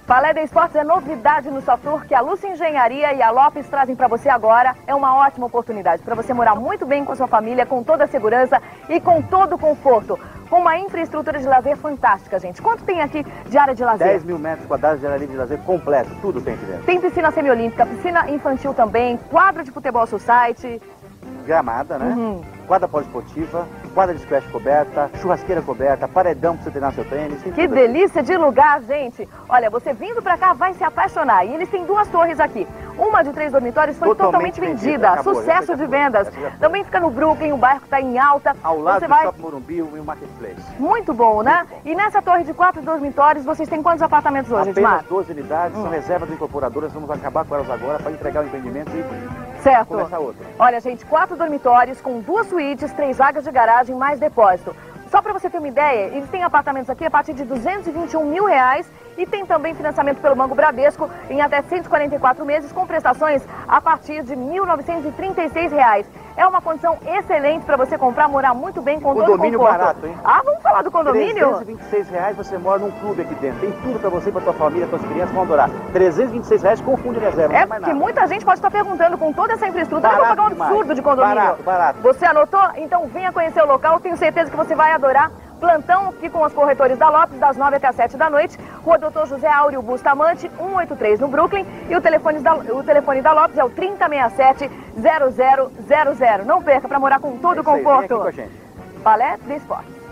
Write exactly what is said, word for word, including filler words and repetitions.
Palé de Esportes é novidade no Softur que a Lúcia Engenharia e a Lopes trazem para você agora. É uma ótima oportunidade para você morar muito bem com a sua família, com toda a segurança e com todo o conforto. Com uma infraestrutura de lazer fantástica, gente. Quanto tem aqui de área de lazer? dez mil metros quadrados de área livre de lazer completo, tudo tem aqui dentro. Tem piscina semiolímpica, piscina infantil também, quadra de futebol society. Gramada, né? Uhum. Quadra poliesportiva, quadra de squash coberta, churrasqueira coberta, paredão para você treinar seu tênis. Que delícia de lugar, gente. Olha, você vindo pra cá vai se apaixonar. E eles têm duas torres aqui. Uma de três dormitórios foi totalmente, totalmente vendida. Acabou, Sucesso de vendas. Também fica no Brooklyn, o bairro está em alta. Ao lado você do vai... Shopping Morumbi e o Marketplace. Muito bom, né? Muito bom. E nessa torre de quatro dormitórios, vocês têm quantos apartamentos hoje, Edmar? Apenas doze unidades, hum. são reservas incorporadoras. Vamos acabar com elas agora para entregar o empreendimento e certo. começar outro. Olha, gente, quatro dormitórios com duas suítes, três vagas de garagem, mais depósito. Só para você ter uma ideia, eles têm apartamentos aqui a partir de duzentos e vinte e um mil reais e tem também financiamento pelo Banco Bradesco em até cento e quarenta e quatro meses com prestações a partir de mil novecentos e trinta e seis reais. É uma condição excelente para você comprar, morar muito bem com todo o conforto. Condomínio barato, hein? Ah, vamos falar do condomínio? trezentos e vinte e seis reais você mora num clube aqui dentro. Tem tudo para você, para tua família, tuas crianças vão adorar. trezentos e vinte e seis reais com fundo de reserva. É porque muita gente pode estar perguntando com toda essa infraestrutura, eu vou pagar um absurdo de condomínio. Barato, barato. Você anotou? Então venha conhecer o local, tenho certeza que você vai adorar. Plantão aqui com os corretores da Lopes, das nove até as sete da noite. Rua doutor José Áureo Bustamante, cento e oitenta e três no Brooklyn. E o telefone da, o telefone da Lopes é o trinta sessenta e sete, zero zero zero zero. Não perca para morar com todo o conforto. Vem aqui com a gente. Palé de Esportes.